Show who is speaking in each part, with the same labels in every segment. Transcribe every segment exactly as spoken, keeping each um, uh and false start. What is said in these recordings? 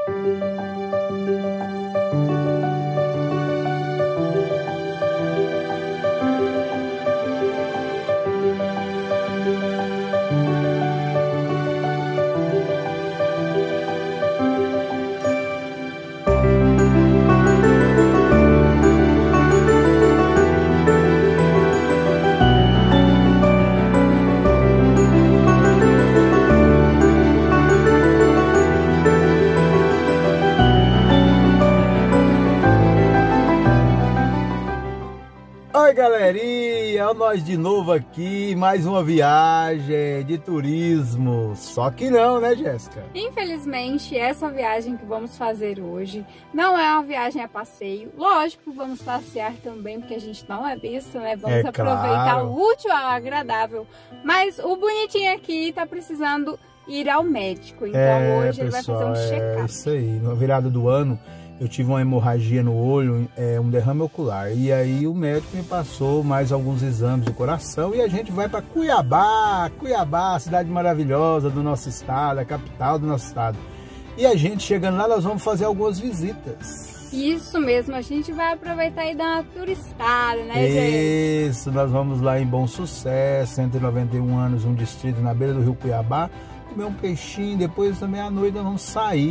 Speaker 1: Oi galerinha, nós de novo aqui, mais uma viagem de turismo, só que não, né Jéssica?
Speaker 2: Infelizmente, essa viagem que vamos fazer hoje não é uma viagem a passeio, lógico, vamos passear também, porque a gente não é besta, né? Vamos
Speaker 1: é
Speaker 2: aproveitar
Speaker 1: claro.
Speaker 2: o útil ao agradável, mas o bonitinho aqui tá precisando ir ao médico, então
Speaker 1: é,
Speaker 2: hoje ele
Speaker 1: pessoal,
Speaker 2: vai fazer um check-up.
Speaker 1: É isso aí, na virada do ano eu tive uma hemorragia no olho, é, um derrame ocular. E aí o médico me passou mais alguns exames do coração e a gente vai para Cuiabá, Cuiabá, cidade maravilhosa do nosso estado, a capital do nosso estado. E a gente chegando lá, nós vamos fazer algumas visitas.
Speaker 2: Isso mesmo, a gente vai aproveitar e dar uma turistada, né, gente?
Speaker 1: Isso, nós vamos lá em Bom Sucesso, cento e noventa e um anos, um distrito na beira do rio Cuiabá, comer um peixinho, depois também à noite nós vamos sair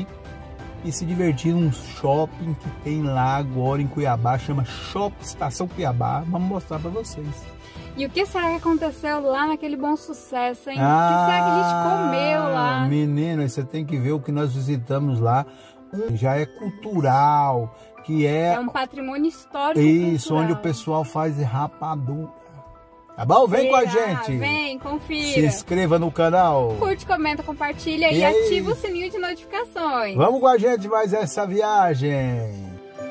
Speaker 1: e se divertir num shopping que tem lá agora em Cuiabá, chama Shopping Estação Cuiabá. Vamos mostrar para vocês.
Speaker 2: E o que será que aconteceu lá naquele Bom Sucesso, hein?
Speaker 1: Ah,
Speaker 2: o que será que a gente comeu lá?
Speaker 1: Menina, você tem que ver o que nós visitamos lá. Já é cultural, que é...
Speaker 2: É um patrimônio histórico
Speaker 1: Isso,
Speaker 2: cultural.
Speaker 1: onde o pessoal faz rapadura. Tá bom? Vem
Speaker 2: Será?
Speaker 1: com a gente.
Speaker 2: Vem, confira.
Speaker 1: Se inscreva no canal.
Speaker 2: Curte, comenta, compartilha
Speaker 1: e,
Speaker 2: e
Speaker 1: aí?
Speaker 2: ativa o sininho de notificações.
Speaker 1: Vamos com a gente mais essa viagem.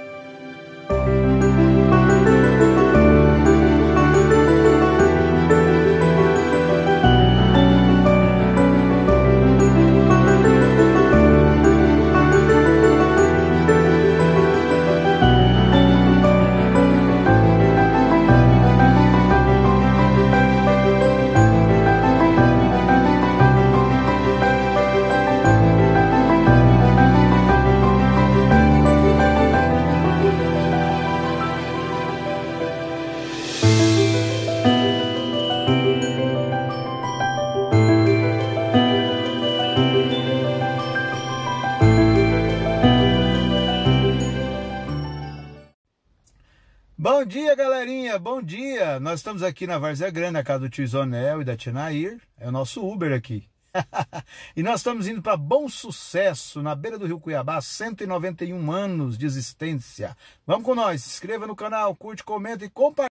Speaker 1: Bom dia, galerinha, bom dia! Nós estamos aqui na Várzea Grande, na casa do tio Zonel e da tia Nair, é o nosso Uber aqui. E nós estamos indo para Bom Sucesso, na beira do rio Cuiabá, cento e noventa e um anos de existência. Vamos com nós, se inscreva no canal, curte, comenta e compartilha.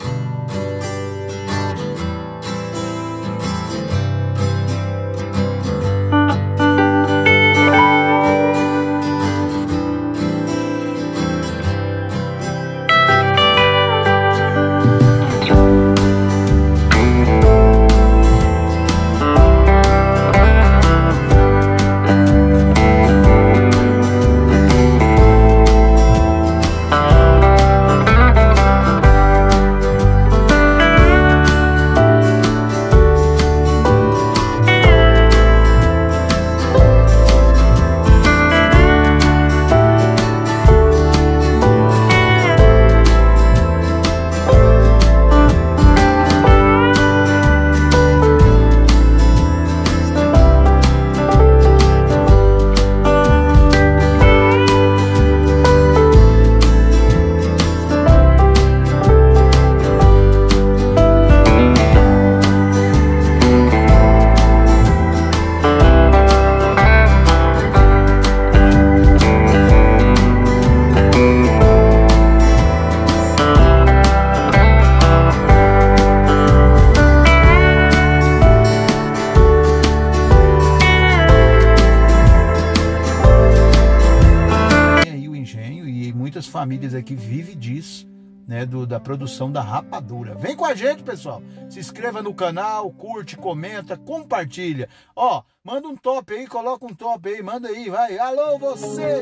Speaker 1: Famílias aqui vivem disso, né, do, da produção da rapadura. Vem com a gente, pessoal. Se inscreva no canal, curte, comenta, compartilha. Ó, manda um top aí, coloca um top aí, manda aí, vai. Alô, você!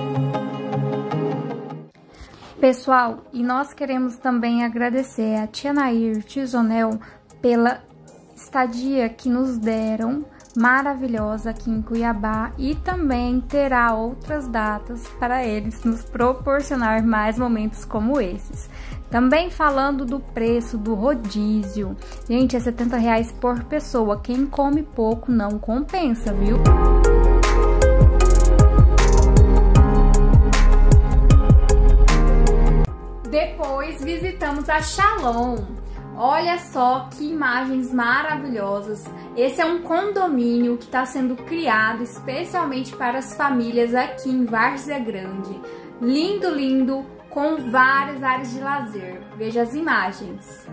Speaker 2: Pessoal, e nós queremos também agradecer a tia Nair, tio Zonel, pela estadia que nos deram maravilhosa aqui em Cuiabá e também terá outras datas para eles nos proporcionar mais momentos como esses. Também falando do preço do rodízio, gente, é setenta reais por pessoa, quem come pouco não compensa, viu? Depois visitamos a Shalom. Olha só que imagens maravilhosas. Esse é um condomínio que está sendo criado especialmente para as famílias aqui em Várzea Grande. Lindo, lindo, com várias áreas de lazer. Veja as imagens.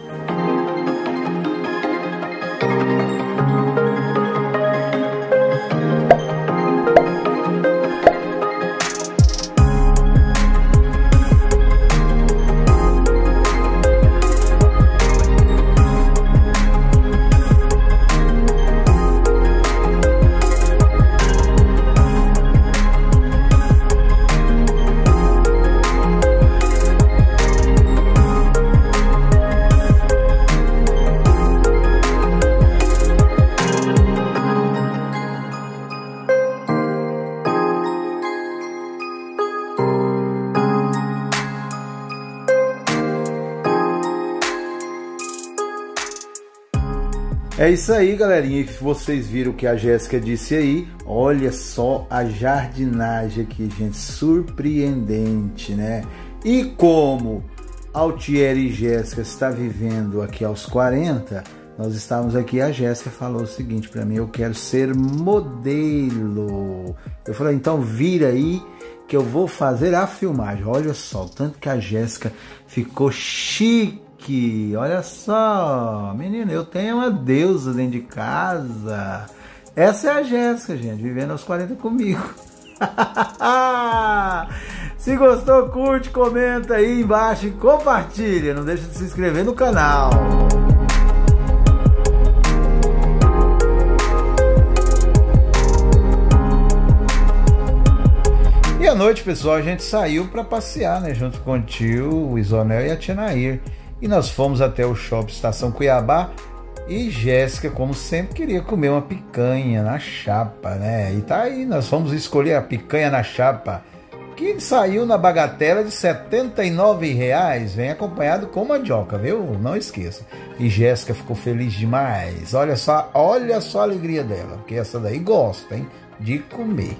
Speaker 1: É isso aí, galerinha, vocês viram o que a Jéssica disse aí. Olha só a jardinagem aqui, gente, surpreendente, né? E como Altieri e Jéssica está vivendo aqui aos quarenta, nós estávamos aqui, a Jéssica falou o seguinte para mim: eu quero ser modelo. Eu falei, então vira aí que eu vou fazer a filmagem. Olha só, tanto que a Jéssica ficou chique. Que, olha só, menina, eu tenho uma deusa dentro de casa. Essa é a Jéssica, gente, vivendo aos quarenta comigo. Se gostou, curte, comenta aí embaixo e compartilha. Não deixa de se inscrever no canal. E à noite, pessoal, a gente saiu para passear, né, junto com o tio, o Isonel e a tia Nair. E nós fomos até o Shopping Estação Cuiabá e Jéssica, como sempre, queria comer uma picanha na chapa, né? E tá aí, nós fomos escolher a picanha na chapa, que saiu na bagatela de setenta e nove reais, vem acompanhado com mandioca, viu? Não esqueça. E Jéssica ficou feliz demais. Olha só, olha só a alegria dela, porque essa daí gosta, hein, de comer.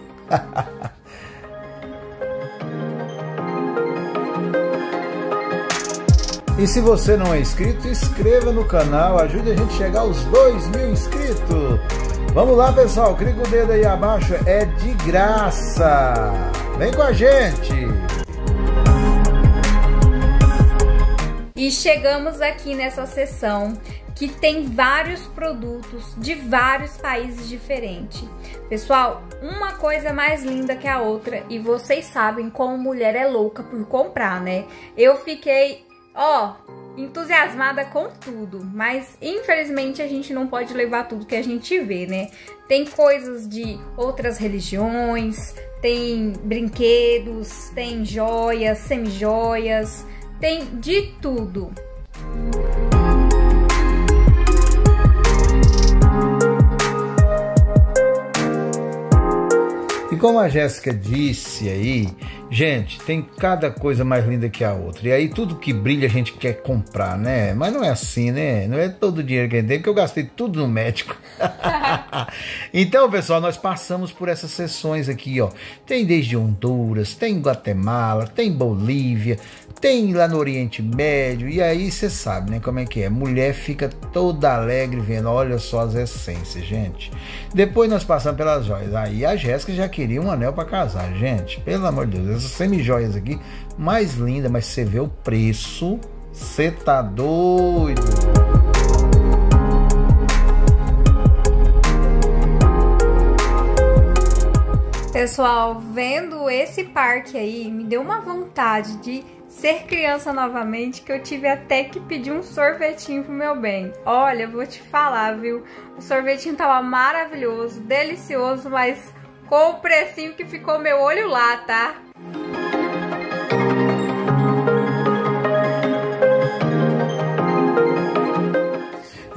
Speaker 1: E se você não é inscrito, inscreva no canal, ajude a gente a chegar aos dois mil inscritos. Vamos lá, pessoal, clica o dedo aí abaixo, é de graça. Vem com a gente.
Speaker 2: E chegamos aqui nessa seção que tem vários produtos de vários países diferentes. Pessoal, uma coisa mais linda que a outra, e vocês sabem como mulher é louca por comprar, né? Eu fiquei... ó, oh, entusiasmada com tudo, mas infelizmente a gente não pode levar tudo que a gente vê, né? Tem coisas de outras religiões, tem brinquedos, tem joias, semi-joias, tem de tudo.
Speaker 1: E como a Jéssica disse aí, gente, tem cada coisa mais linda que a outra. E aí tudo que brilha a gente quer comprar, né? Mas não é assim, né? Não é todo o dinheiro que a gente tem, porque eu gastei tudo no médico. Então, pessoal, nós passamos por essas sessões aqui, ó. Tem desde Honduras, tem Guatemala, tem Bolívia, tem lá no Oriente Médio. E aí você sabe, né, como é que é. Mulher fica toda alegre vendo, olha só as essências, gente. Depois nós passamos pelas joias. Aí a Jéssica já queria um anel para casar, gente. Pelo amor de Deus, essas semi-joias aqui, mais linda, mas você vê o preço, você tá doido.
Speaker 2: Pessoal, vendo esse parque aí, me deu uma vontade de ser criança novamente, que eu tive até que pedir um sorvetinho pro meu bem. Olha, vou te falar, viu? O sorvetinho tava maravilhoso, delicioso, mas com o precinho que ficou meu olho lá, tá?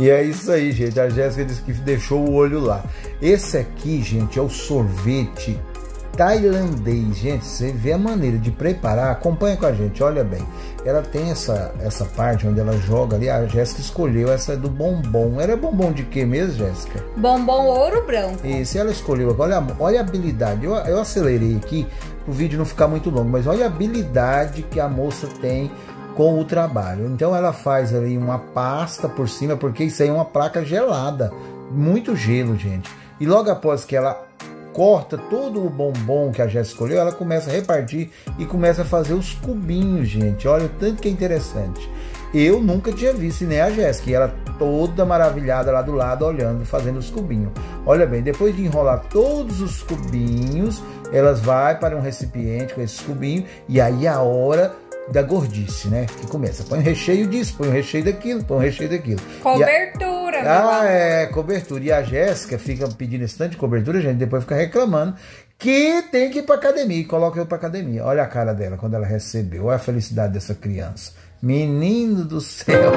Speaker 1: E é isso aí, gente. A Jéssica disse que deixou o olho lá. Esse aqui, gente, é o sorvete tailandês. Gente, você vê a maneira de preparar. Acompanha com a gente, olha bem. Ela tem essa, essa parte onde ela joga ali. A Jéssica escolheu essa do bombom. Era bombom de quê mesmo, Jéssica?
Speaker 2: Bombom ouro branco.
Speaker 1: Isso, ela escolheu. Olha, olha a habilidade. Eu, eu acelerei aqui para o vídeo não ficar muito longo, mas olha a habilidade que a moça tem com o trabalho. Então ela faz ali uma pasta por cima, porque isso aí é uma placa gelada, muito gelo, gente. E logo após que ela corta todo o bombom que a Jéssica escolheu, ela começa a repartir e começa a fazer os cubinhos, gente. Olha o tanto que é interessante. Eu nunca tinha visto, nem a Jéssica, e ela toda maravilhada lá do lado, olhando, fazendo os cubinhos. Olha bem, depois de enrolar todos os cubinhos, elas vai para um recipiente com esses cubinhos, e aí a hora da gordice, né? Que começa, põe o recheio disso, põe o recheio daquilo, põe o recheio daquilo.
Speaker 2: Cobertura.
Speaker 1: A... Ah, é, cobertura. E a Jéssica fica pedindo esse tanto de cobertura, gente, depois fica reclamando que tem que ir pra academia, e coloca eu pra academia. Olha a cara dela quando ela recebeu, olha a felicidade dessa criança. Menino do céu.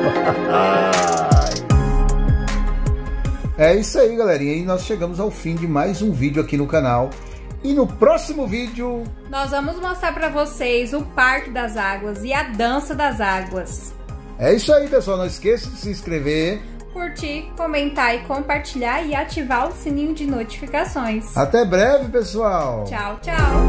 Speaker 1: É isso aí, galerinha, e nós chegamos ao fim de mais um vídeo aqui no canal. E no próximo vídeo
Speaker 2: nós vamos mostrar para vocês o Parque das Águas e a Dança das Águas.
Speaker 1: É isso aí, pessoal. Não esqueça de se inscrever,
Speaker 2: curtir, comentar e compartilhar e ativar o sininho de notificações.
Speaker 1: Até breve, pessoal.
Speaker 2: Tchau, tchau.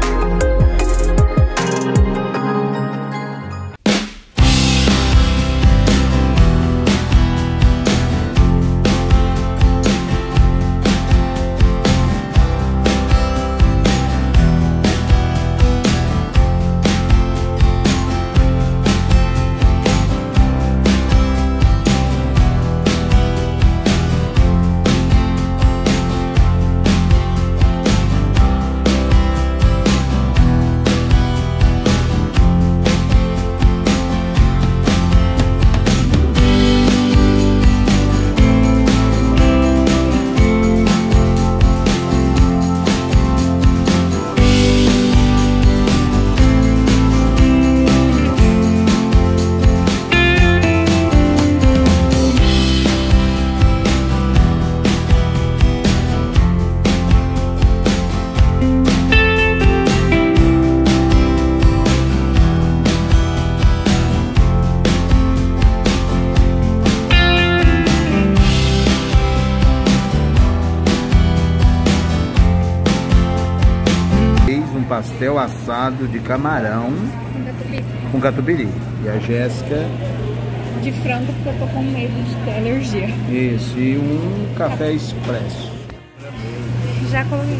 Speaker 1: Pastel assado de camarão com catupiry. com catupiry. E a Jéssica
Speaker 2: de frango, porque eu tô com medo de ter alergia.
Speaker 1: Isso, e um café expresso.
Speaker 2: Já coloquei.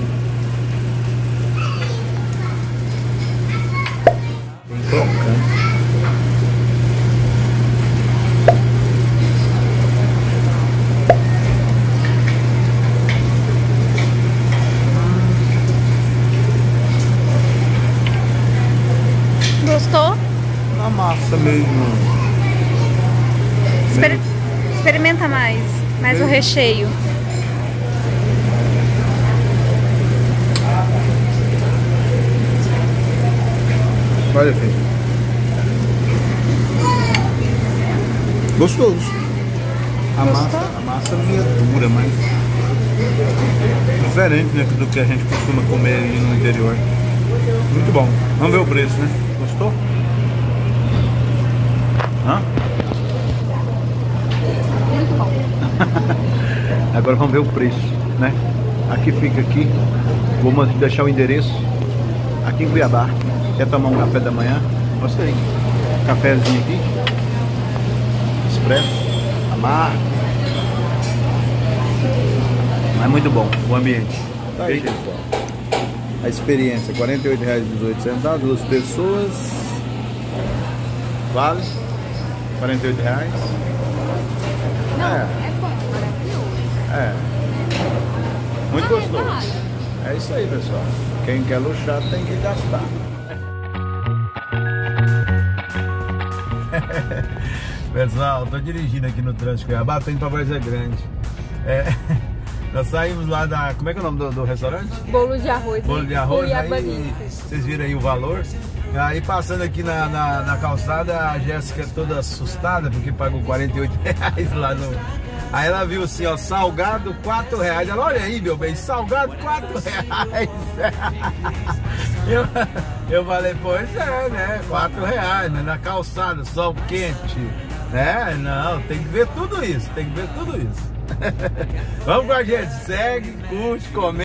Speaker 1: Bem crocante.
Speaker 2: Gostou?
Speaker 1: Na massa mesmo.
Speaker 2: Exper experimenta mais, mais o recheio.
Speaker 1: Olha, filho. Gostoso. A
Speaker 2: Gostou?
Speaker 1: massa, a massa é meio dura, mas diferente, né, do que a gente costuma comer aí no interior. Muito bom. Vamos ver o preço, né? Gostou? Hã?
Speaker 2: Muito bom.
Speaker 1: Agora vamos ver o preço, né? Aqui fica aqui. Vou deixar o endereço aqui em Cuiabá. Quer tomar um café da manhã? Gostei. Cafézinho aqui. Expresso. Amargo. Mas muito bom o ambiente. Tá aí, pessoal. A experiência, quarenta e oito reais e dezoito centavos, duas pessoas. Vale? quarenta e oito reais.
Speaker 2: Não,
Speaker 1: é,
Speaker 2: é bom, maravilhoso.
Speaker 1: É. Muito
Speaker 2: Ah,
Speaker 1: gostoso.
Speaker 2: é, vale.
Speaker 1: É isso aí, pessoal. Quem quer luxar tem que gastar. Pessoal, tô dirigindo aqui no trânsito Cuiabá, tô indo pra Várzea Grande. É, nós saímos lá da... Como é que é o nome do, do restaurante?
Speaker 2: Bolo de arroz.
Speaker 1: Bolo de arroz. Aí,
Speaker 2: Cuiabanices.
Speaker 1: vocês viram aí o valor. Aí passando aqui na, na, na calçada, a Jéssica toda assustada, porque pagou quarenta e oito reais lá no... Aí ela viu assim, ó, salgado quatro reais. Ela, olha aí, meu bem, salgado quatro reais. Eu, eu falei, pois é, né? quatro reais, né? Na calçada, sol quente, né? Não, tem que ver tudo isso, tem que ver tudo isso. Vamos com a gente, segue, curte, comenta.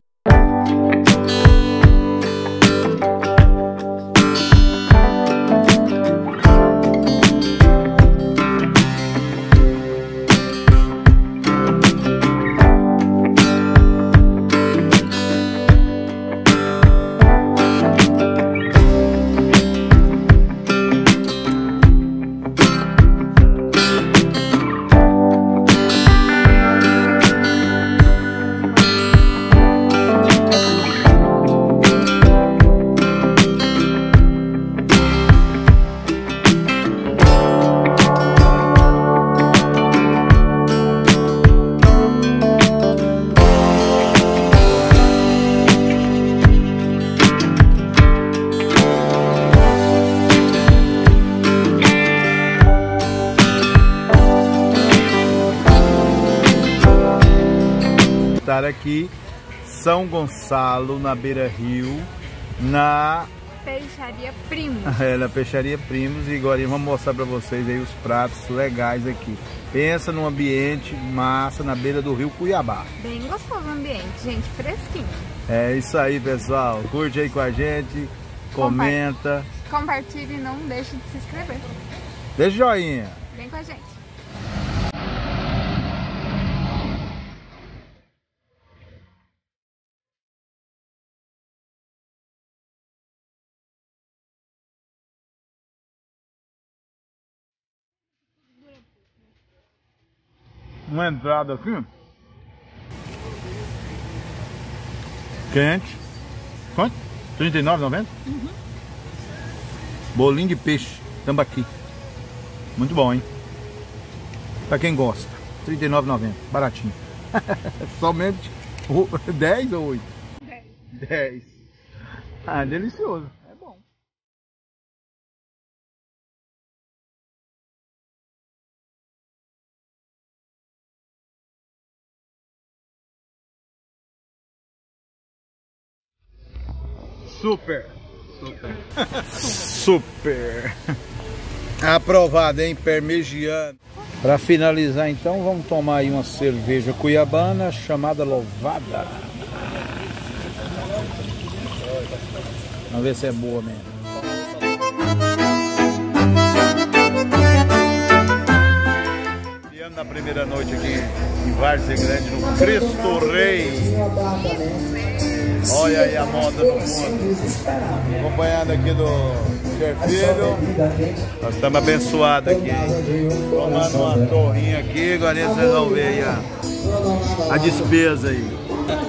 Speaker 1: Estar aqui, São Gonçalo, na Beira Rio, na
Speaker 2: Peixaria Primos.
Speaker 1: É, na Peixaria Primos. E agora vamos mostrar para vocês aí os pratos legais aqui. Pensa num ambiente massa na beira do rio Cuiabá.
Speaker 2: Bem gostoso o ambiente, gente, fresquinho.
Speaker 1: É isso aí, pessoal. Curte aí com a gente, comenta.
Speaker 2: Compartilhe e não deixe de se inscrever.
Speaker 1: Deixa o joinha.
Speaker 2: Vem com a gente.
Speaker 1: Uma entrada aqui quente. Quanto? trinta e nove reais e noventa centavos? Uhum. Bolinho de peixe, tambaqui. Muito bom, hein? Pra quem gosta. trinta e nove reais e noventa centavos, baratinho. Somente dez ou oito? dez. dez. Ah, delicioso. É bom. Super. Super. Super. Aprovado, hein? Parmegiano. Para finalizar, então, vamos tomar aí uma cerveja cuiabana chamada Louvada. Vamos ver se é boa mesmo. Na primeira noite aqui em Várzea Grande, no Cristo Rei. Olha aí a moda no fundo. Acompanhado aqui do Filho. Nós estamos abençoados aqui, hein? Tomando uma torrinha aqui, agora vocês vão ver aí a, a despesa aí.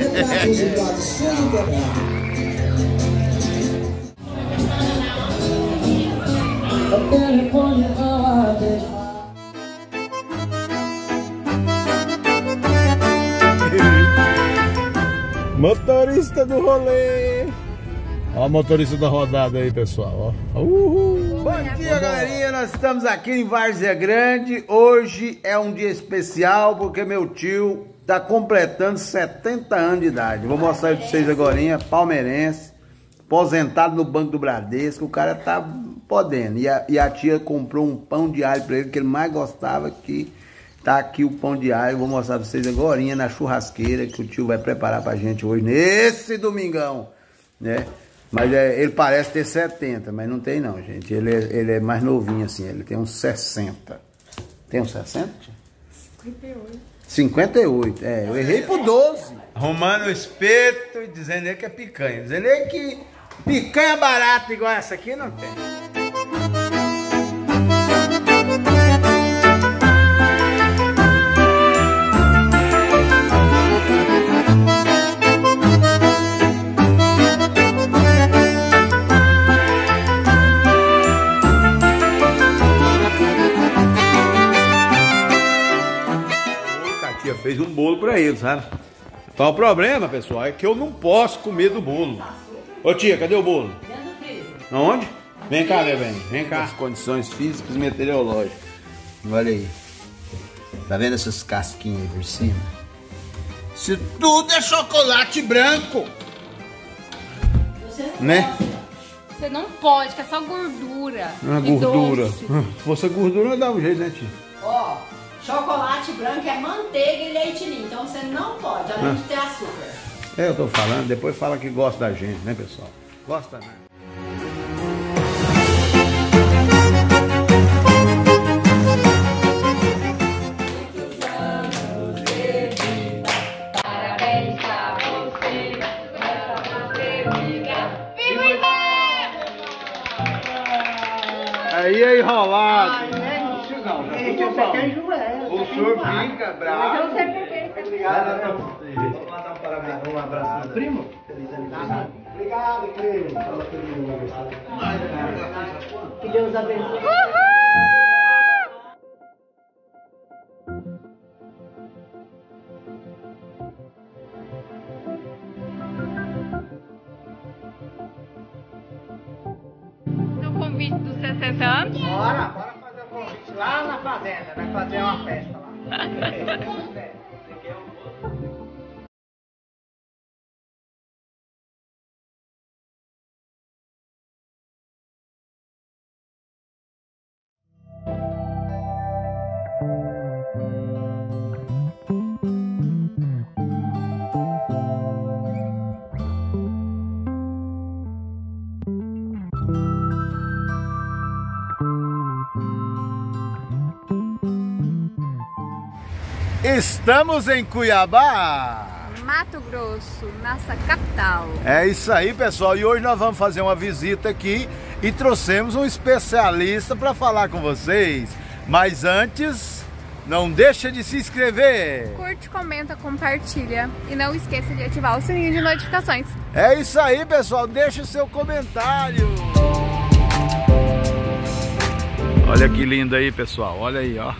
Speaker 1: Motorista do rolê. Ó o motorista da rodada aí, pessoal. Ó. Uhul. Bom dia, galerinha. Nós estamos aqui em Várzea Grande. Hoje é um dia especial porque meu tio tá completando setenta anos de idade. Vou mostrar aí pra vocês agora. Palmeirense, aposentado no Banco do Bradesco. O cara tá podendo. E a, e a tia comprou um pão de alho pra ele que ele mais gostava, que tá aqui o pão de alho. Vou mostrar pra vocês agora na churrasqueira que o tio vai preparar pra gente hoje, nesse domingão, né? Mas é, ele parece ter setenta, mas não tem não, gente. Ele é, ele é mais novinho assim, ele tem uns sessenta. Tem uns sessenta? cinquenta e oito. cinquenta e oito, é. Eu errei por doze. Arrumando o espeto e dizendo ele que é picanha. Dizendo ele que picanha barata igual essa aqui não tem. Fez um bolo pra ele, sabe? Então o problema, pessoal, é que eu não posso comer do bolo. Ô tia, cadê o bolo? Dentro do freezer. Aonde?
Speaker 3: Vem cá, bebê. Vem cá. As condições físicas e meteorológicas. Olha aí. Tá vendo essas casquinhas aí por cima? Isso tudo é chocolate branco.
Speaker 2: Você não
Speaker 3: né?
Speaker 2: pode. Você não pode, que é só gordura.
Speaker 3: Uma gordura. Se fosse gordura, dá um jeito, né, tio?
Speaker 4: Ó, chocolate branco é manteiga e leite ninho, então você não pode, além ah. de ter açúcar.
Speaker 3: É, eu tô falando, depois fala que gosta da gente, né, pessoal? Gosta, né? Aí é enrolado.
Speaker 4: Ai, né? Gente, eu sei que é Joel.
Speaker 3: O senhor fica bravo.
Speaker 4: Mas eu sei por quê.
Speaker 3: Obrigado. Vamos lá dar um parabéns, um abraço. Primo? Feliz aniversário.
Speaker 4: Obrigado, primo. Fala feliz aniversário. Que Deus abençoe.
Speaker 2: Convite dos sessenta anos?
Speaker 4: Bora, bora fazer o convite lá na fazenda, vai fazer uma festa lá.
Speaker 1: Estamos em Cuiabá,
Speaker 2: Mato Grosso, nossa capital.
Speaker 1: É isso aí, pessoal, e hoje nós vamos fazer uma visita aqui e trouxemos um especialista para falar com vocês. Mas antes, não deixa de se inscrever.
Speaker 2: Curte, comenta, compartilha e não esqueça de ativar o sininho de notificações.
Speaker 1: É isso aí, pessoal, deixa o seu comentário. Olha que lindo aí, pessoal, olha aí, ó.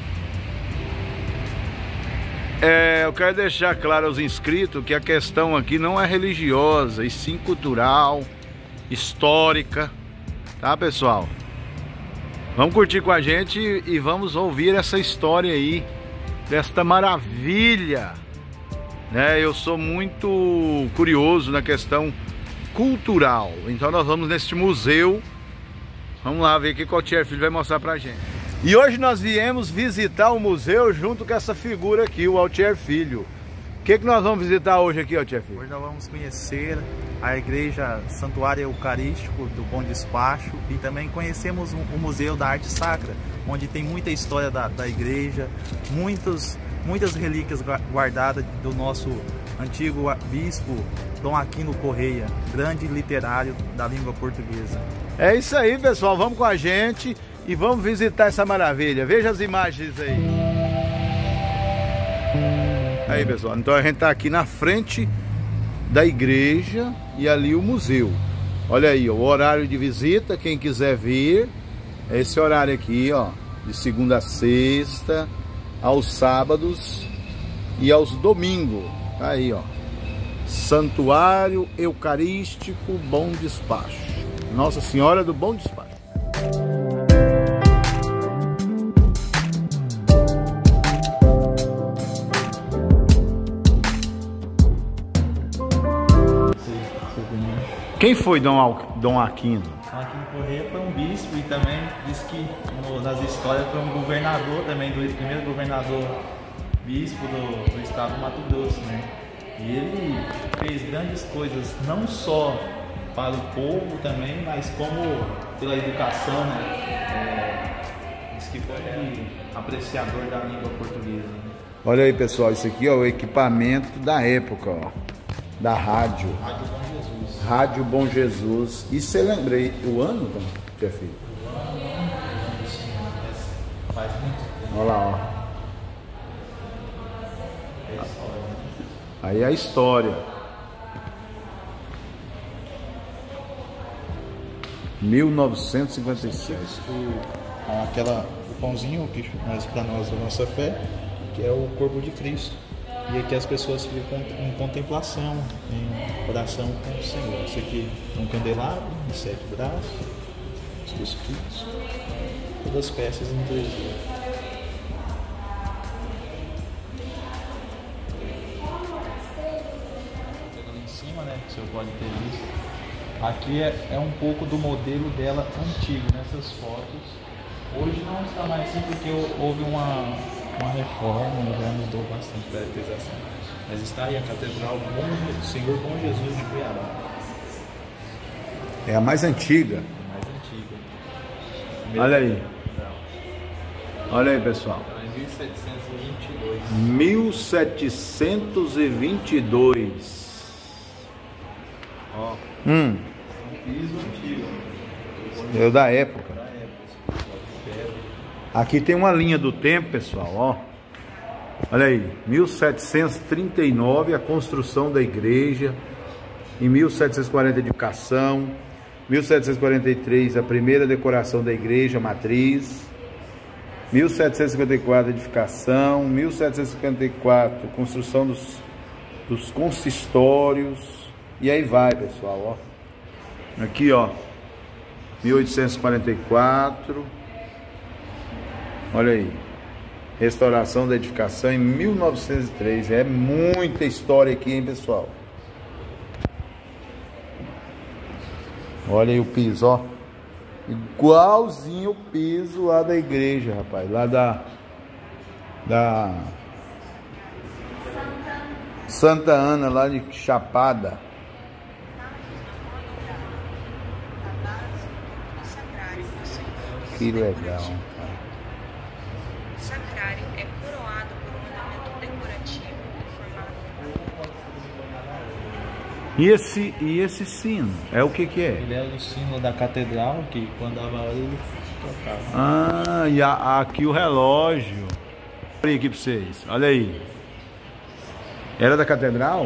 Speaker 1: É, eu quero deixar claro aos inscritos que a questão aqui não é religiosa, e sim cultural, histórica, tá, pessoal? Vamos curtir com a gente e vamos ouvir essa história aí, desta maravilha, né? Eu sou muito curioso na questão cultural, então nós vamos neste museu, vamos lá ver o que o Altier Filho vai mostrar pra gente. E hoje nós viemos visitar o museu junto com essa figura aqui, o Altier Filho. O que, que nós vamos visitar hoje aqui, Altier Filho?
Speaker 5: Hoje nós vamos conhecer a igreja Santuário Eucarístico do Bom Despacho e também conhecemos o Museu da Arte Sacra, onde tem muita história da, da igreja, muitos, muitas relíquias guardadas do nosso antigo bispo Dom Aquino Correia, grande literário da língua portuguesa.
Speaker 1: É isso aí, pessoal, vamos com a gente e vamos visitar essa maravilha. Veja as imagens aí. Aí, pessoal, então a gente tá aqui na frente da igreja e ali o museu. Olha aí, ó, o horário de visita, quem quiser vir, é esse horário aqui, ó, de segunda a sexta, aos sábados e aos domingos. Tá aí, ó, Santuário Eucarístico Bom Despacho, Nossa Senhora do Bom Despacho. Quem foi Dom, Al... Dom Aquino?
Speaker 5: Dom Aquino Correia foi um bispo e também diz que no, nas histórias foi um governador também, do primeiro governador bispo do, do estado do Mato Grosso, né? E ele fez grandes coisas, não só para o povo também, mas como pela educação, né? É, diz que foi um apreciador da língua portuguesa. Né?
Speaker 1: Olha aí, pessoal, isso aqui é o equipamento da época, ó, da rádio.
Speaker 5: Rádio Bom Jesus.
Speaker 1: Rádio Bom Jesus. E você lembra aí o ano, Jeff?
Speaker 5: O ano, faz muito tempo.
Speaker 1: Olha lá, ó. Aí é a história. mil novecentos e cinquenta e seis.
Speaker 5: O, aquela, o pãozinho que nós, para nós, a nossa fé, que é o corpo de Cristo. E aqui as pessoas ficam em contemplação, em oração com o Senhor. Esse aqui é um candelabro, em sete braços. manuscritos, todas as peças em três D. Ali em cima, né, que o senhor pode ter visto, aqui é, é um pouco do modelo dela antigo nessas fotos. Hoje não está mais assim porque houve uma, uma reforma, já mudou bastante a caracterização. Mas está aí a Catedral Bom, Senhor Bom Jesus de Cuiabá.
Speaker 1: É a mais antiga.
Speaker 5: A mais antiga.
Speaker 1: Olha aí. Olha aí, pessoal.
Speaker 5: mil setecentos e vinte e dois.
Speaker 1: mil setecentos e vinte e dois.
Speaker 5: Ó.
Speaker 1: Hum.
Speaker 5: Um piso antigo.
Speaker 1: É da época.
Speaker 5: Da época.
Speaker 1: Aqui tem uma linha do tempo, pessoal, ó. Olha aí, mil setecentos e trinta e nove, a construção da igreja. Em mil setecentos e quarenta, a edificação. mil setecentos e quarenta e três, a primeira decoração da igreja matriz. mil setecentos e cinquenta e quatro, edificação. mil setecentos e cinquenta e quatro, construção dos, dos consistórios. E aí vai, pessoal, ó. Aqui, ó, mil oitocentos e quarenta e quatro. Olha aí, restauração da edificação em mil novecentos e três. É muita história aqui, hein, pessoal. Olha aí o piso, ó. Igualzinho o piso lá da igreja, rapaz. Lá da... Da... Santa Ana, lá de Chapada. Que legal, cara.
Speaker 6: O sacrário é coroado por um ornamento decorativo em formato.
Speaker 1: E esse, e esse sino? É o que que é?
Speaker 5: Ele é o símbolo da catedral, que quando dava hora ele tocava.
Speaker 1: Ah, e a, aqui o relógio. Olha aqui pra vocês, olha aí. Era da catedral?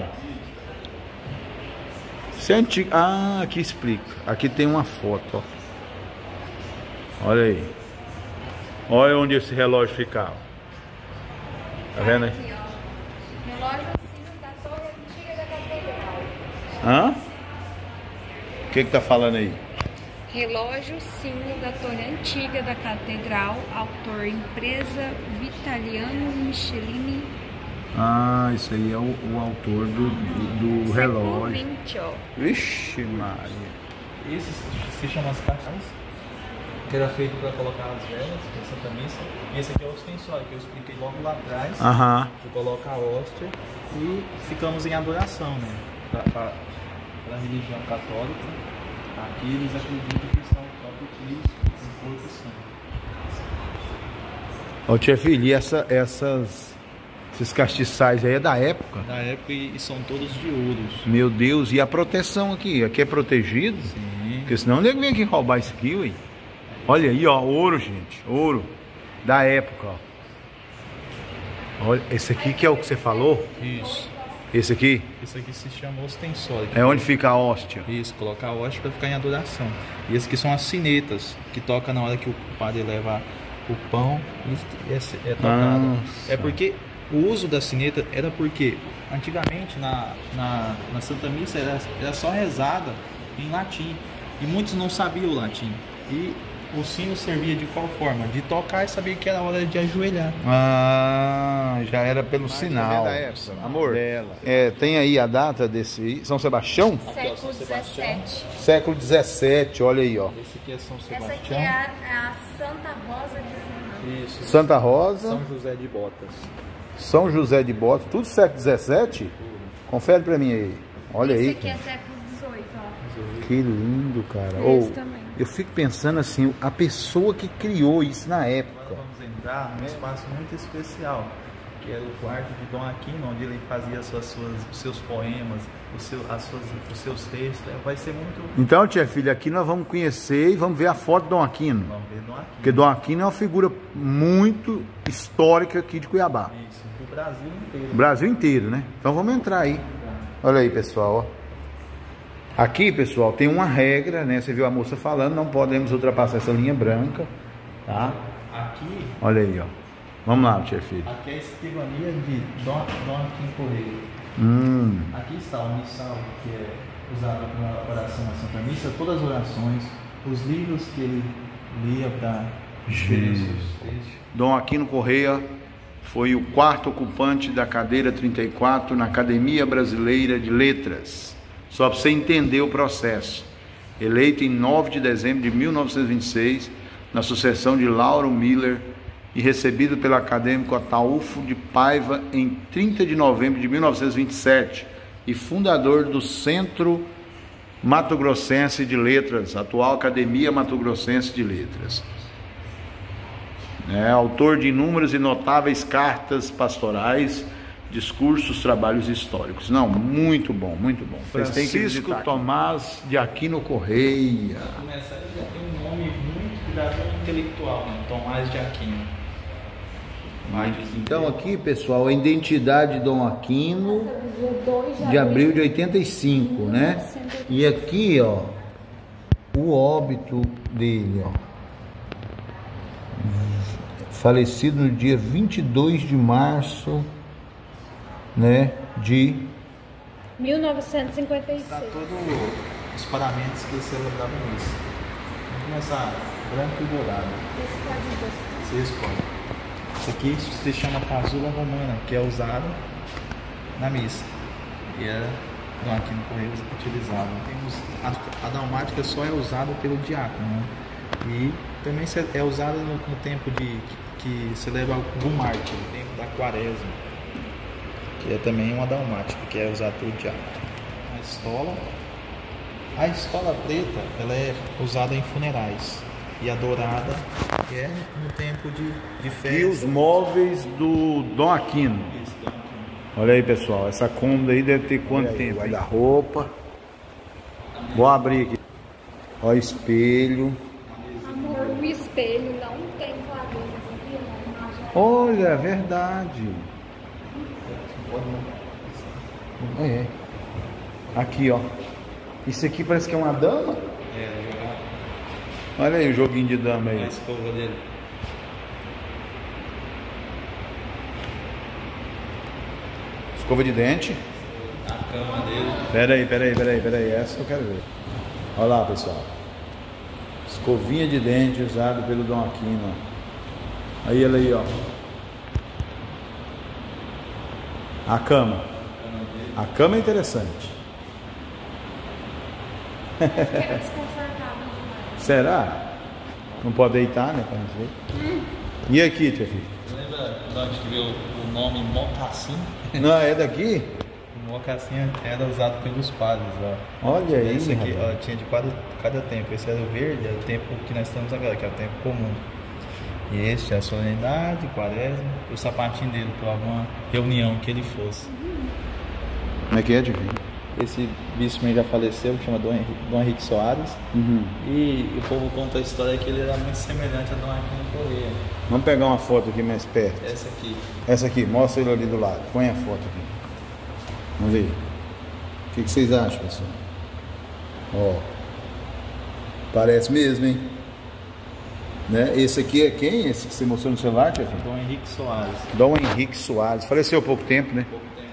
Speaker 1: Isso é antigo. Ah, aqui explica. Aqui tem uma foto, ó. Olha aí. Olha onde esse relógio ficava. Tá vendo aí?
Speaker 2: Aqui, ó. Relógio assim da torre antiga da catedral.
Speaker 1: Hã? O que que tá falando aí?
Speaker 2: Relógio símbolo da torre antiga da catedral, autor empresa Vitaliano Michelini.
Speaker 1: Ah, isso aí é o, o autor do, do, do relógio.
Speaker 2: vinte, ó.
Speaker 1: Vixe, Maria.
Speaker 5: Esse se chama as caixas, que era feito para colocar as velas, que é Santa Missa. E esse aqui é o ostensório, que eu expliquei logo lá atrás.
Speaker 1: Aham.
Speaker 5: Que coloca a hóstia e ficamos em adoração, né? Para a religião católica. Aqui eles acreditam que são o próprio Cristo, o corpo e sangue.
Speaker 1: Ô tia Filha, e essa, essas, esses castiçais aí é da época?
Speaker 5: Da época e, e são todos de ouros.
Speaker 1: Meu Deus, e a proteção aqui? Aqui é protegido?
Speaker 5: Sim.
Speaker 1: Porque senão ninguém vem aqui roubar isso aqui, ué. Olha aí, ó, ouro, gente, ouro da época, ó. Olha, esse aqui que é o que você falou?
Speaker 5: Isso.
Speaker 1: Esse aqui?
Speaker 5: Esse aqui se chama ostensório.
Speaker 1: É onde fica a hóstia.
Speaker 5: Isso, colocar a hóstia para ficar em adoração. E esses aqui são as sinetas, que toca na hora que o padre leva o pão e é, é tocado.
Speaker 1: Nossa.
Speaker 5: É porque o uso da sineta era porque antigamente na, na, na Santa Missa era, era só rezada em latim. E muitos não sabiam o latim. E o sino servia de qual forma? De tocar e saber que era hora de ajoelhar.
Speaker 1: Ah, já era pelo sinal.
Speaker 3: da época,
Speaker 1: Amor, é, tem aí a data desse São Sebastião?
Speaker 2: Século dezessete.
Speaker 1: Século dezessete, olha aí, ó.
Speaker 5: Esse aqui é São
Speaker 2: Essa
Speaker 5: Sebastião.
Speaker 2: aqui é a, a Santa Rosa de
Speaker 5: Isso.
Speaker 1: Santa Rosa,
Speaker 5: São José de Botas.
Speaker 1: São José de Bota, tudo século dezessete? Confere pra mim aí. Olha
Speaker 2: Esse
Speaker 1: aí.
Speaker 2: aqui é século dezoito, ó.
Speaker 1: Que lindo, cara.
Speaker 2: Esse
Speaker 1: Ou,
Speaker 2: também.
Speaker 1: eu fico pensando assim, a pessoa que criou isso na época.
Speaker 5: Agora vamos entrar num espaço muito especial, que era o quarto de Dom Aquino, onde ele fazia suas, suas, os seus poemas, os, seu, as suas, os seus textos. Vai ser muito...
Speaker 1: Então, tia filha, aqui nós vamos conhecer e vamos ver a foto do Dom Aquino.
Speaker 5: Vamos ver Dom Aquino.
Speaker 1: Porque Dom Aquino é uma figura muito histórica aqui de Cuiabá.
Speaker 5: Isso, do Brasil inteiro.
Speaker 1: O Brasil inteiro, né? Então vamos entrar aí. Olha aí, pessoal, ó. Aqui, pessoal, tem uma regra, né? Você viu a moça falando, não podemos ultrapassar essa linha branca, tá?
Speaker 5: Aqui,
Speaker 1: Olha aí, ó. Vamos lá, tia filha.
Speaker 5: aqui é a escrivania de Dom, Dom Aquino Correia.
Speaker 1: Hum.
Speaker 5: Aqui está o missal, que é usado para oração na Santa Missa, todas as orações, os livros que ele lia para
Speaker 3: Dom Aquino Correia foi o quarto ocupante da cadeira trinta e quatro na Academia Brasileira de Letras. Só para você entender o processo. Eleito em nove de dezembro de mil novecentos e vinte e seis, na sucessão de Lauro Miller, e recebido pelo acadêmico Ataúfo de Paiva em trinta de novembro de mil novecentos e vinte e sete, e fundador do Centro Mato Grossense de Letras, atual Academia Mato Grossense de Letras. É autor de inúmeras e notáveis cartas pastorais, discursos, trabalhos históricos. Não, muito bom, muito bom. Francisco Tomás de Aquino Correia.
Speaker 5: Para começar, ele já tem um nome muito cuidadoso intelectual, né? Tomás de Aquino.
Speaker 3: Então aqui, pessoal, a identidade de Dom Aquino de abril de oitenta e cinco, né? E aqui, ó, o óbito dele, ó. Falecido no dia vinte e dois de março, né, de
Speaker 2: mil novecentos e cinquenta e seis.
Speaker 5: Está todos os paramentos que celebravam isso. Vamos começar branco e dourado. Você escolhe. Isso aqui se chama casula romana, que é usado na missa. E era Dom Aquino Correia utilizava. Temos a, a dalmática só é usada pelo diácono, né? E também é usada no, no tempo de que celebra o mártir, o tempo da quaresma, que é também uma dalmática, que é usada pelo diácono. A estola, a estola preta, ela é usada em funerais, e a dourada é no tempo de, de festa.
Speaker 3: E os móveis do Dom Aquino.
Speaker 5: Isso, Dom Aquino.
Speaker 3: Olha aí, pessoal, essa cômoda aí deve ter quanto aí, tempo? Guarda-roupa. Vou abrir aqui. Olha o espelho.
Speaker 2: Amor, o espelho não tem clareira.
Speaker 3: Olha, é verdade. É. Aqui, ó. Isso aqui parece que é uma dama.
Speaker 5: É,
Speaker 3: olha aí o joguinho de dama aí.
Speaker 5: a escova dele.
Speaker 3: Escova de dente.
Speaker 5: A cama dele.
Speaker 3: Pera aí, pera aí, pera aí, pera aí. Essa eu quero ver. Olha lá, pessoal. Escovinha de dente usada pelo Dom Aquino. Aí ela aí, ó. A cama. A cama é interessante.
Speaker 2: Era desconfortável demais.
Speaker 3: Será? Não pode deitar, né? Pra gente ver. Hum. E aqui, tia filha?
Speaker 5: Você lembra de onde que veio o nome mocassim?
Speaker 3: Não, é daqui?
Speaker 5: O mocassim era usado pelos padres, ó.
Speaker 3: Olha aí,
Speaker 5: esse aqui,
Speaker 3: rapaz.
Speaker 5: ó, tinha de cada, cada tempo. Esse era o verde, é o tempo que nós estamos agora, que é o tempo comum. E este é a solenidade, quaresma, e o sapatinho dele para alguma reunião que ele fosse.
Speaker 3: Como é que é, tia filha?
Speaker 5: Esse bispo já faleceu, que chama Dom Henrique, Dom Henrique Soares.
Speaker 3: Uhum.
Speaker 5: E o povo conta a história que ele era muito semelhante a Dom Aquino Correia.
Speaker 3: Vamos pegar uma foto aqui mais perto.
Speaker 5: Essa aqui.
Speaker 3: Essa aqui, mostra ele ali do lado. Põe a foto aqui. Vamos ver. O que, que vocês acham, pessoal? Ó. Parece mesmo, hein? Né? Esse aqui é quem? Esse que você mostrou no celular, tia filha?
Speaker 5: Dom Henrique Soares.
Speaker 3: Dom Henrique Soares. Faleceu há pouco tempo, né?
Speaker 5: Pouco tempo.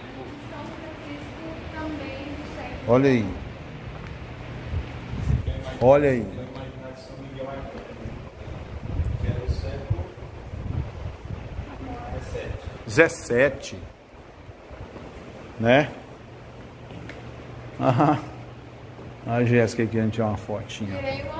Speaker 3: Olha aí. Olha aí. dezessete. Né? Aham. A Jéssica aqui, a gente tirar uma fotinha.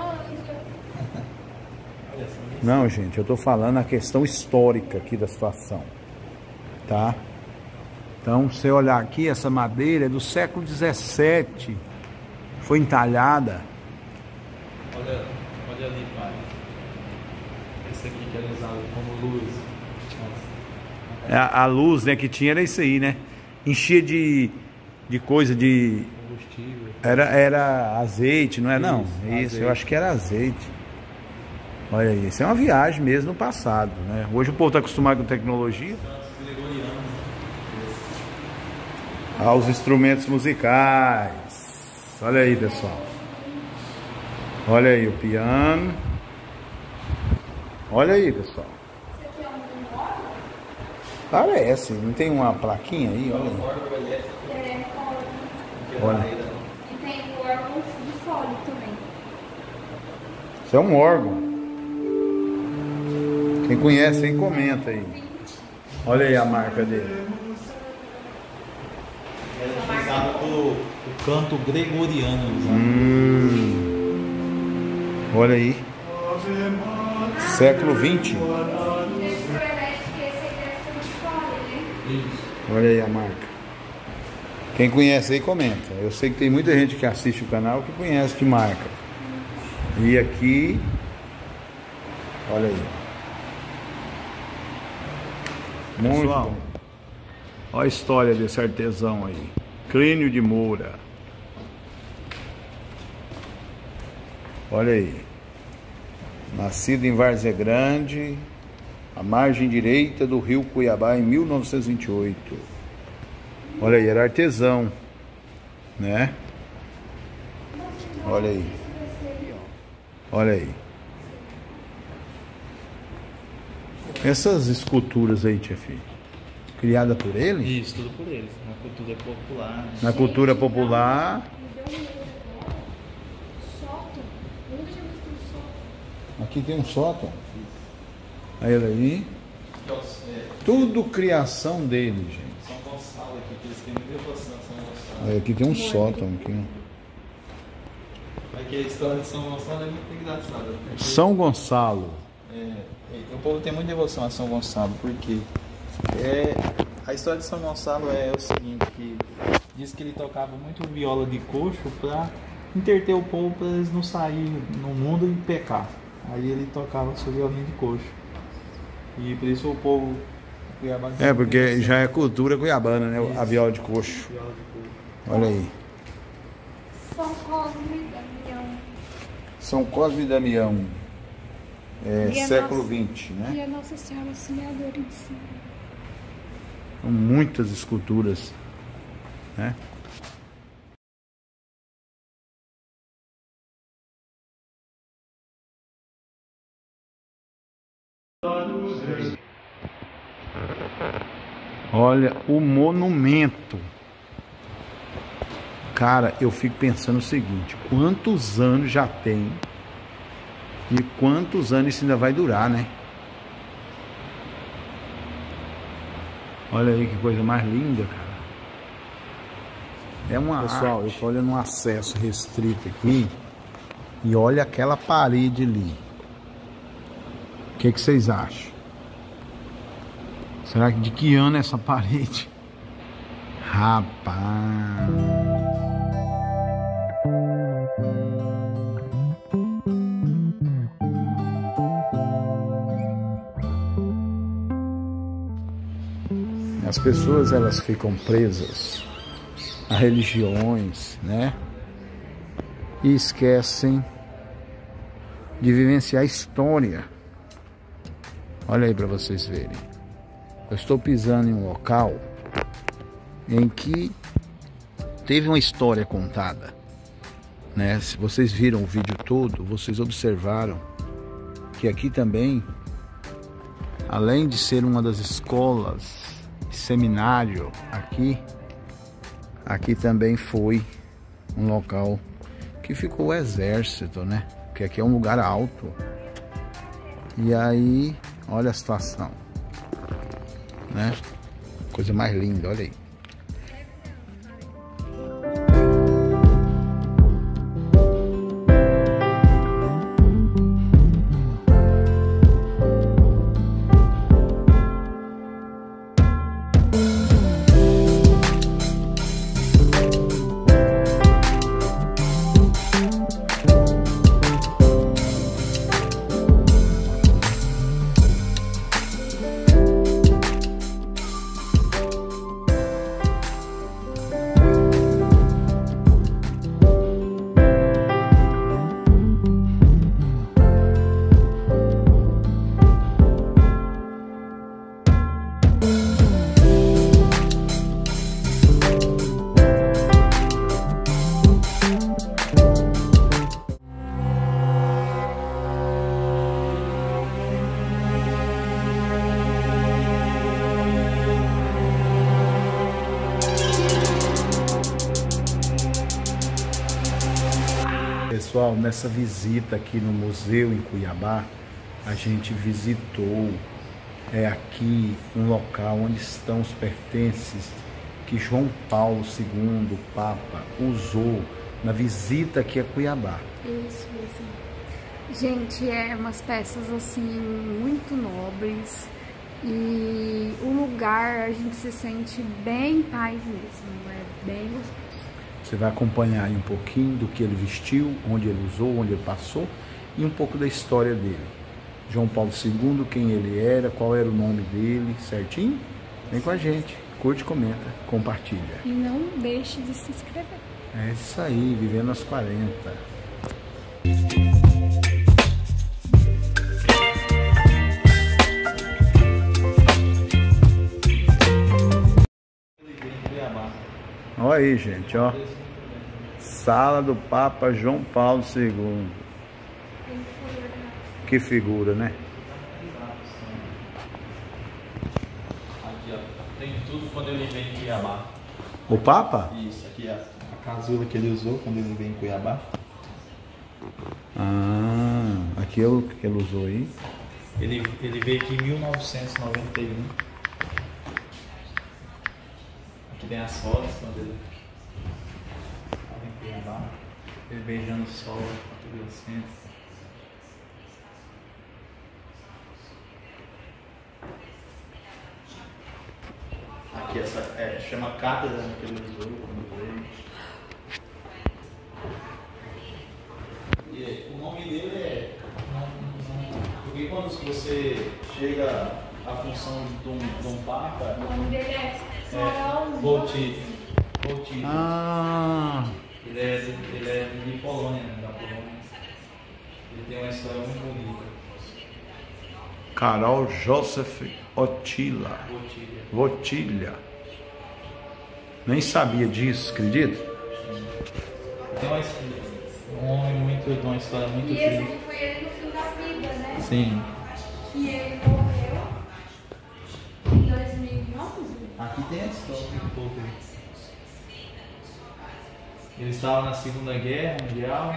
Speaker 3: Não, gente, eu tô falando a questão histórica aqui da situação. Tá? Então, se você olhar aqui, essa madeira é do século dezessete. Foi entalhada.
Speaker 5: Olha, olha ali, pai. Esse aqui que era usado como luz.
Speaker 3: A, a luz, né, que tinha era isso aí, né? Enchia de, de coisa de...
Speaker 5: Combustível.
Speaker 3: Era, era azeite, não é? Não,
Speaker 5: Isso,
Speaker 3: isso,
Speaker 5: azeite.
Speaker 3: eu acho que era azeite. Olha aí, isso é uma viagem mesmo no passado, né? Hoje o povo está acostumado com tecnologia. Aos instrumentos musicais. Olha aí, pessoal. Olha aí o piano. Olha aí, pessoal. Parece, não tem uma plaquinha aí? Olha aí. Olha.
Speaker 2: E tem o órgão de fole também.
Speaker 3: Isso é um órgão. Quem conhece aí, comenta aí. Olha aí a marca dele.
Speaker 5: É utilizado pelo canto gregoriano.
Speaker 3: Hum. Olha aí. Século vinte. Olha aí a marca. Quem conhece aí, comenta. Eu sei que tem muita gente que assiste o canal que conhece de marca. E aqui, olha aí. Muito Pessoal, bom. Olha a história desse artesão aí. Clínio de Moura. Olha aí. Nascido em Várzea Grande, à margem direita do rio Cuiabá, em mil novecentos e vinte e oito. Olha aí, era artesão, né? Olha aí. Olha aí. Essas esculturas aí, tia Fih, criada por ele?
Speaker 5: Isso, tudo por eles. Na cultura popular.
Speaker 3: Na cultura popular. Aqui tem um sótão. Aí, olha aí. Tudo criação dele, gente.
Speaker 5: São Gonçalo aqui, que eles têm muita devoção, São Gonçalo.
Speaker 3: Aí, aqui tem um sótão. Aqui.
Speaker 5: Aqui a história de São Gonçalo é muito engraçada. Porque...
Speaker 3: São Gonçalo.
Speaker 5: É, o povo tem muita devoção a São Gonçalo, porque é, a história de São Gonçalo é o seguinte, que diz que ele tocava muito viola de coxo para interter o povo, para eles não saírem no mundo e pecar. Aí ele tocava seu violino de coxo. E por isso o povo cuiabano...
Speaker 3: É, porque já é cultura cuiabana, né? Isso. A viola de coxo.
Speaker 5: Viola de coxo.
Speaker 3: Olha aí.
Speaker 2: São Cosme e Damião.
Speaker 3: São Cosme e Damião. É,
Speaker 2: E a
Speaker 3: século
Speaker 2: nossa-
Speaker 3: vinte, né?
Speaker 2: E a Nossa Senhora Semeadora em cima.
Speaker 3: São muitas esculturas, né? Olha o monumento. Cara, eu fico pensando o seguinte: quantos anos já tem e quantos anos isso ainda vai durar, né? Olha aí que coisa mais linda, cara. É uma Pessoal, arte. Eu tô olhando um acesso restrito aqui e olha aquela parede ali. O que que vocês acham? Será que de que ano é essa parede? Rapaz. As pessoas, elas ficam presas a religiões, né? E esquecem de vivenciar a história. Olha aí para vocês verem. Eu estou pisando em um local em que teve uma história contada, né? Se vocês viram o vídeo todo, vocês observaram que aqui também, além de ser uma das escolas, seminário aqui, aqui também foi um local que ficou o exército, né? Porque aqui é um lugar alto. E aí, olha a situação, né? Coisa mais linda, olha aí. Pessoal, nessa visita aqui no museu em Cuiabá, a gente visitou é, aqui um local onde estão os pertences que João Paulo segundo, o Papa, usou na visita aqui a Cuiabá.
Speaker 2: Isso, isso. Gente, é umas peças assim muito nobres e o lugar a gente se sente bem em paz mesmo, é bem gostoso.
Speaker 3: Você vai acompanhar aí um pouquinho do que ele vestiu, onde ele usou, onde ele passou e um pouco da história dele. João Paulo segundo, quem ele era, qual era o nome dele, certinho? Vem com a gente, curte, comenta, compartilha.
Speaker 2: E não deixe de se inscrever.
Speaker 3: É isso aí, vivendo aos quarenta. Olha aí, gente, ó. Sala do Papa João Paulo segundo. Que figura, né?
Speaker 5: Aqui, ó. Tem tudo quando ele vem em Cuiabá.
Speaker 3: O Papa?
Speaker 5: Isso, aqui é a casula que ele usou quando ele veio em Cuiabá.
Speaker 3: Ah, aqui é o que ele usou aí.
Speaker 5: Ele, ele veio aqui em mil novecentos e noventa e um. Aqui tem as fotos quando ele estava em Cuiabá. Ele beijando o sol, tudo assim. Aqui essa é, chama cátedra que ele usou quando veio. E o nome dele é. Porque quando você chega à função de um, de um Papa.
Speaker 2: O nome dele é
Speaker 5: É, Votivia. Votivia.
Speaker 3: Ah,
Speaker 5: Ele é, ele é de Polônia, né, da Polônia. Ele tem uma história muito bonita.
Speaker 3: Carol Joseph Otila.
Speaker 5: Votivia.
Speaker 3: Votilha. Nem sabia disso, acredita?
Speaker 5: Tem uma, um homem muito, uma história muito
Speaker 2: E esse
Speaker 5: triste.
Speaker 2: aqui foi ele no fim da vida, né?
Speaker 5: Sim.
Speaker 2: Que ele morreu em dois mil e onze.
Speaker 5: Aqui tem a história um pouco. Ele estava na Segunda Guerra Mundial.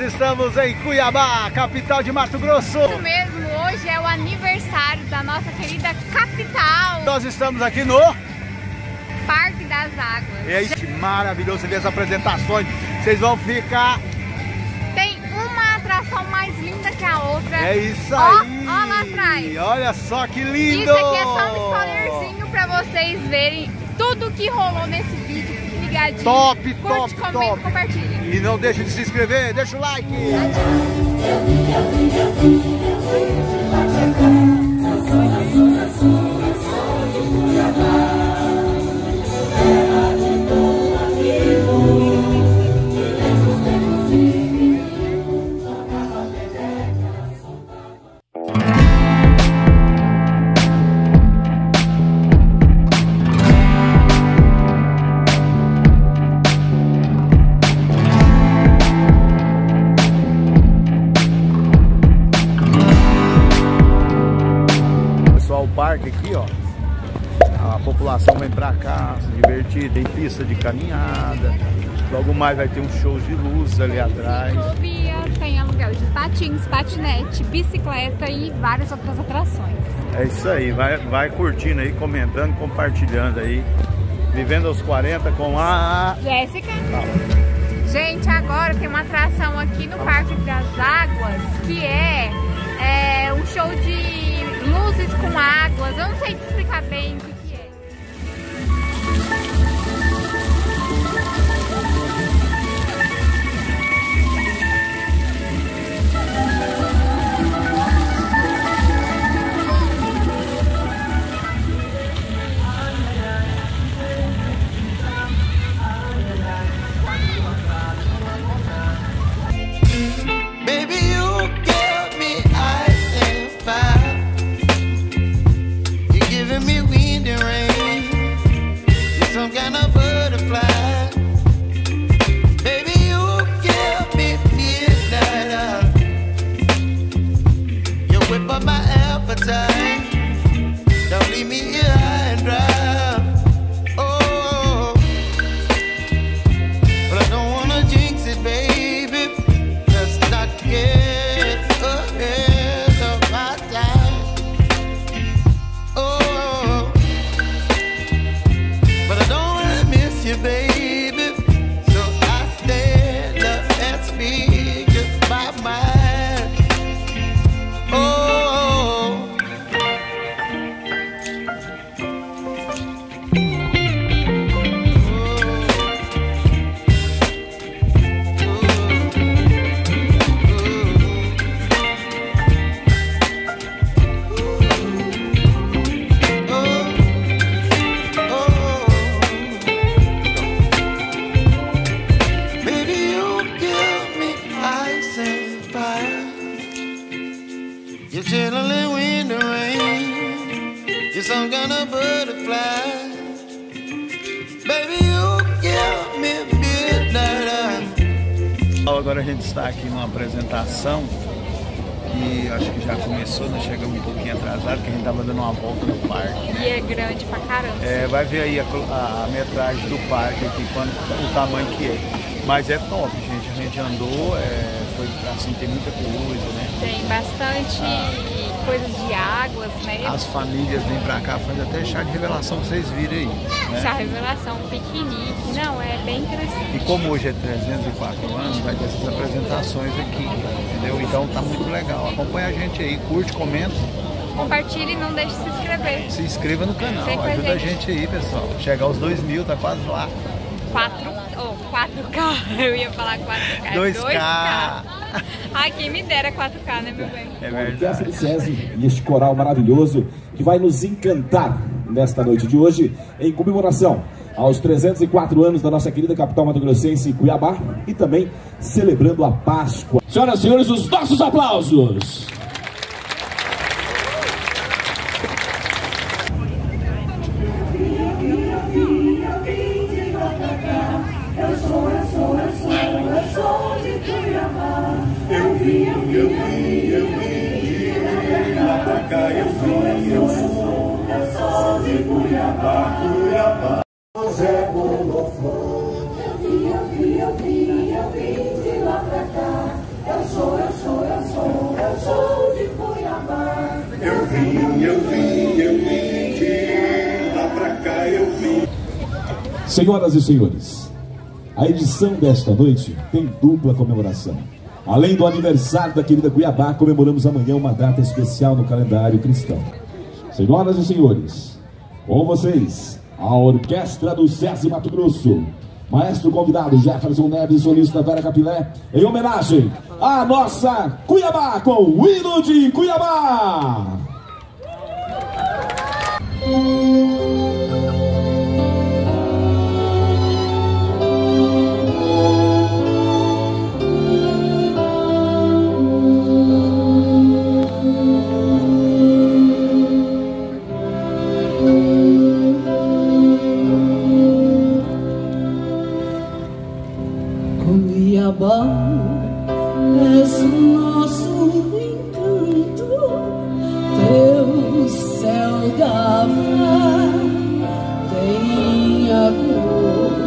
Speaker 1: estamos em Cuiabá, capital de Mato Grosso.
Speaker 2: Isso mesmo, hoje é o aniversário da nossa querida capital.
Speaker 1: Nós estamos aqui no
Speaker 2: Parque das Águas.
Speaker 1: É isso, maravilhoso, você vê as apresentações, vocês vão ficar...
Speaker 2: Tem uma atração mais linda que a outra.
Speaker 1: É isso
Speaker 2: ó,
Speaker 1: aí.
Speaker 2: Ó lá atrás.
Speaker 1: Olha só que lindo.
Speaker 2: Isso aqui é só um spoilerzinho pra vocês verem tudo que rolou nesse vídeo. Fique ligadinho.
Speaker 1: Top,
Speaker 2: curte,
Speaker 1: top,
Speaker 2: comenta,
Speaker 1: top.
Speaker 2: compartilhe.
Speaker 1: E não deixe de se inscrever, deixa o like. O parque aqui, ó, a população vem pra cá se divertir, tem pista de caminhada, logo mais vai ter uns shows de luz ali atrás.
Speaker 2: Ciclovia, tem aluguel de patins, patinete, bicicleta e várias outras atrações.
Speaker 1: É isso aí, vai, vai curtindo aí, comentando, compartilhando aí, vivendo aos quarenta com a
Speaker 2: Jéssica.
Speaker 1: Tá.
Speaker 2: Gente, agora tem uma atração aqui no Parque das Águas que é, é um show de luzes com águas, eu não sei te explicar bem o que, que é.
Speaker 7: Don't leave me here high and dry. Oh, but I don't wanna jinx it, baby. Let's not get ahead of my time. Oh, but I don't wanna miss you, baby. So I stand up and speak just my mind. Oh. You're chilling wind and rain. You're some kind of butterfly. Baby, you give me midnight.
Speaker 1: Agora a gente está aqui numa apresentação que acho que já começou, nós chegamos um pouquinho atrasado, porque a gente estava dando uma volta no parque. Né?
Speaker 2: E é grande pra caramba.
Speaker 1: É, vai ver aí a, a, a metragem do parque aqui, quando, o tamanho que é. Mas é top, gente. A gente andou, é, foi assim, tem muita coisa, né?
Speaker 2: Tem bastante ah. coisas de águas, né?
Speaker 1: As famílias vêm pra cá, faz até chá de revelação pra vocês virem aí. Né?
Speaker 2: Chá de revelação, piquenique. Não, é bem interessante.
Speaker 1: E como hoje é trezentos e quatro anos, vai ter essas apresentações aqui, entendeu? Então tá muito legal. Acompanha a gente aí, curte, comenta.
Speaker 2: Compartilhe e não deixe de se inscrever.
Speaker 1: Se inscreva no canal,
Speaker 2: Sempre
Speaker 1: ajuda a
Speaker 2: gente.
Speaker 1: gente aí, pessoal. Chegar aos dois mil, tá quase lá.
Speaker 2: quatro, oh, quatro K, eu ia falar quatro K,
Speaker 1: dois K.
Speaker 2: dois K. Ai, quem me dera quatro K, né, meu bem?
Speaker 1: É verdade.
Speaker 8: Orquestra de SESI e este coral maravilhoso que vai nos encantar nesta noite de hoje em comemoração aos trezentos e quatro anos da nossa querida capital mato-grossense, Cuiabá, e também celebrando a Páscoa. Senhoras e senhores, os nossos aplausos!
Speaker 9: Eu sou, eu sou, eu sou, eu sou de Cuiabá. Eu vim, eu vim, eu vim, eu vim de lá pra cá. Eu vim, eu sou, eu sou de Cuiabá, Cuiabá. Zé Bolofão. Eu vim, eu vim, eu vim, eu vim de lá pra cá. Eu sou, eu sou, eu sou, eu sou de Cuiabá. Eu vim, eu vim, eu vim de lá pra cá, eu vim.
Speaker 8: Senhoras e senhores, a edição desta noite tem dupla comemoração. Além do aniversário da querida Cuiabá, comemoramos amanhã uma data especial no calendário cristão. Senhoras e senhores, com vocês, a Orquestra do SESI Mato Grosso. Maestro convidado Jefferson Neves, solista Vera Capilé, em homenagem à nossa Cuiabá, com o hino de Cuiabá.
Speaker 9: Cuiabá és o nosso encanto, teu céu da fé tem a cor.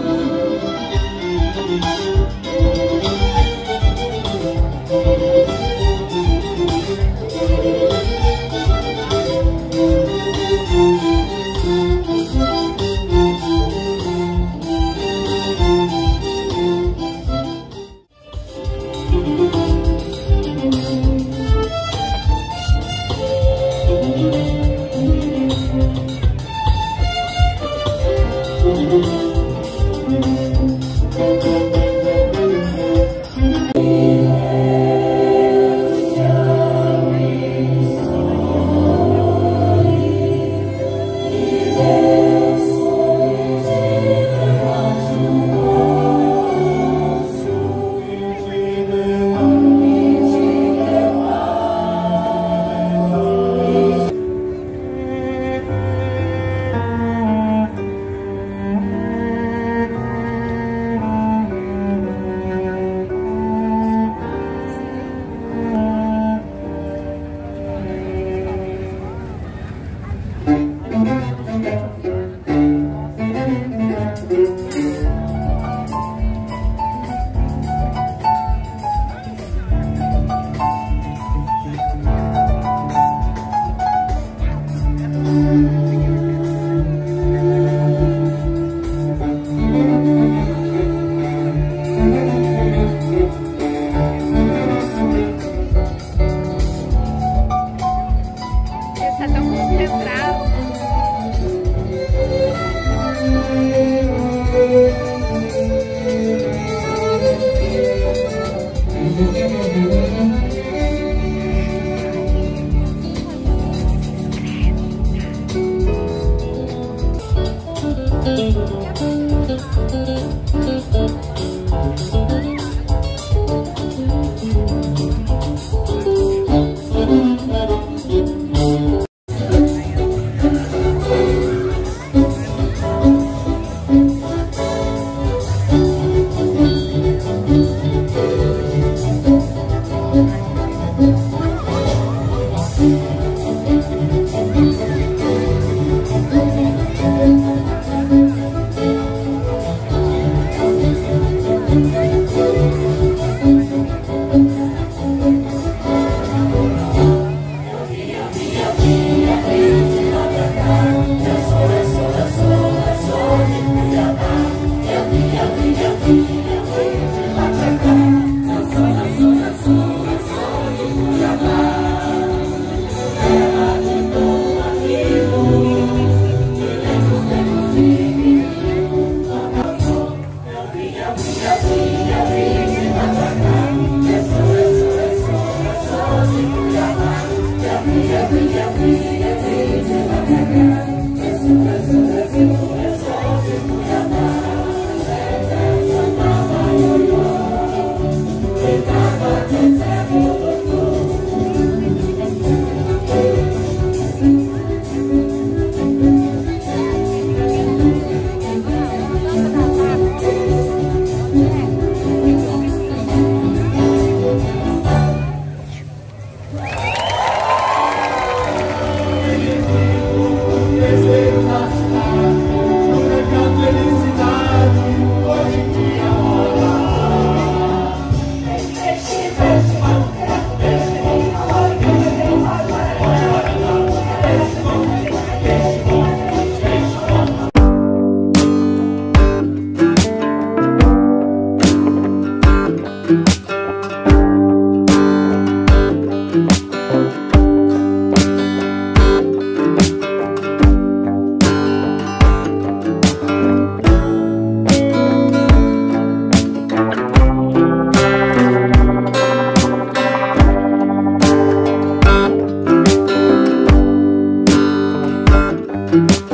Speaker 10: Música